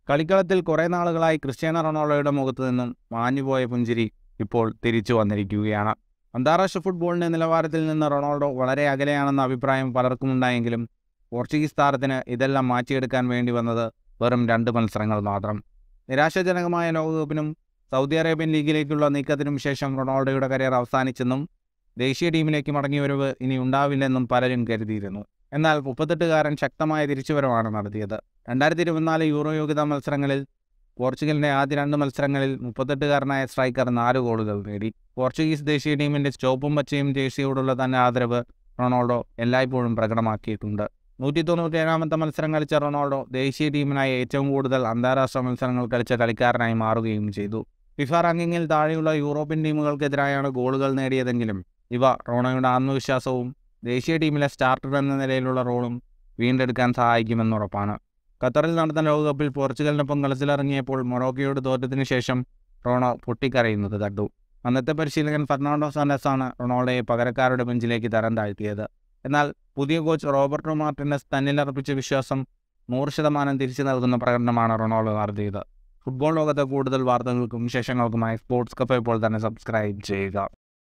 കളിക്കളത്തിൽ കുറേ നാളുകളായി ക്രിസ്ത്യാനോ റൊണാൾഡോയുടെ മുഖത്തു നിന്നും മാഞ്ഞുപോയ പുഞ്ചിരി ഇപ്പോൾ തിരിച്ചു വന്നിരിക്കുകയാണ്. അന്താരാഷ്ട്ര ഫുട്ബോളിൻ്റെ നിലവാരത്തിൽ നിന്ന് റൊണാൾഡോ വളരെ അകലെയാണെന്ന അഭിപ്രായം പലർക്കുമുണ്ടായെങ്കിലും പോർച്ചുഗീസ് താരത്തിന് ഇതെല്ലാം മാറ്റിയെടുക്കാൻ വേണ്ടി വന്നത് വെറും 2 മത്സരങ്ങൾ മാത്രം. നിരാശാജനകമായ ലോകകപ്പിനും സൗദി അറേബ്യൻ ലീഗിലേക്കുള്ള നീക്കത്തിനും ശേഷം റൊണാൾഡോയുടെ കരിയർ അവസാനിച്ചെന്നും ദേശീയ ടീമിലേക്ക് മടങ്ങിവരവ് ഇനി ഉണ്ടാവില്ലെന്നും പലരും കരുതിയിരുന്നു. എന്നാൽ 38-കാരൻ ശക്തമായ തിരിച്ചുവരവാണ് നടത്തിയത്. 2024 യൂറോ യോഗ്യതാ മത്സരങ്ങളിൽ പോർച്ചുഗലിൻ്റെ ആദ്യ 2 മത്സരങ്ങളിൽ 38-കാരനായ സ്ട്രൈക്കർ 4 ഗോളുകൾ നേടി. പോർച്ചുഗീസ് ദേശീയ ടീമിൻ്റെ ചുവപ്പും പച്ചയും ജേഴ്സിയോടുള്ള തൻ്റെ ആദരവ് റൊണാൾഡോ എല്ലായ്പ്പോഴും പ്രകടമാക്കിയിട്ടുണ്ട്. 197-ാമത്തെ മത്സരം കളിച്ച റൊണാൾഡോ ദേശീയ ടീമിനായി ഏറ്റവും കൂടുതൽ അന്താരാഷ്ട്ര മത്സരങ്ങൾ കളിച്ച കളിക്കാരനായി മാറുകയും ചെയ്തു. ഫിഫ റാങ്കിങ്ങിൽ താഴെയുള്ള യൂറോപ്യൻ ടീമുകൾക്കെതിരായാണ് ഗോളുകൾ നേടിയതെങ്കിലും ഇവ റോണോയുടെ ആത്മവിശ്വാസവും ദേശീയ ടീമിലെ സ്റ്റാർട്ടർ എന്ന നിലയിലുള്ള റോളും വീണ്ടെടുക്കാൻ സഹായിക്കുമെന്നുറപ്പാണ്. ഖത്തറിൽ നടന്ന ലോകകപ്പിൽ പോർച്ചുഗലിനൊപ്പം കളത്തിലിറങ്ങിയപ്പോൾ മൊറോക്കോയോട് തോറ്റതിനു ശേഷം റോണോ പൊട്ടിക്കരയുന്നത് കണ്ടു. അന്നത്തെ പരിശീലകൻ ഫെർണാണ്ടോ സാന്റോസാണ് റൊണാൾഡോയെ പകരക്കാരുടെ ബെഞ്ചിലേക്ക് തരം താഴ്ത്തിയത്. എന്നാൽ പുതിയ കോച്ച് റോബർട്ടോ മാർട്ടിനസ് തന്നിലർപ്പിച്ച വിശ്വാസം 100% തിരിച്ചു നൽകുന്ന പ്രകടനമാണ് റൊണാൾഡോ നടത്തിയത്. ഫുട്ബോൾ ലോകത്തെ കൂടുതൽ വാർത്തകൾക്കും വിശേഷങ്ങൾക്കുമായി സ്പോർട്സ് കഫേ ഇപ്പോൾ തന്നെ സബ്സ്ക്രൈബ് ചെയ്യുക.